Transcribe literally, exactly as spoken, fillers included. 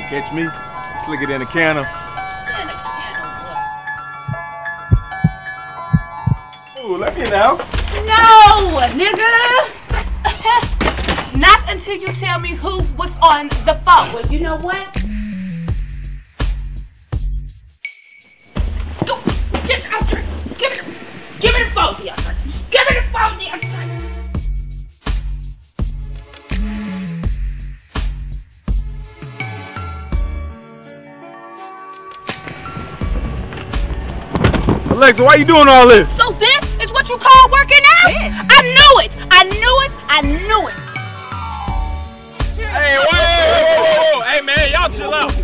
Catch me, I'm slicker than a canner. Than a canner what? Ooh, let me know. No, nigga. Not until you tell me who was on the phone. Well, you know what? Go, give it out there. Give it, give it the phone, DeAndre. Give it the phone, DeAndre. Alexa, why you doing all this? So this is what you call working out? Yes. I knew it. I knew it. I knew it. Hey, whoa, whoa, whoa, whoa, whoa. Hey, man, y'all chill out.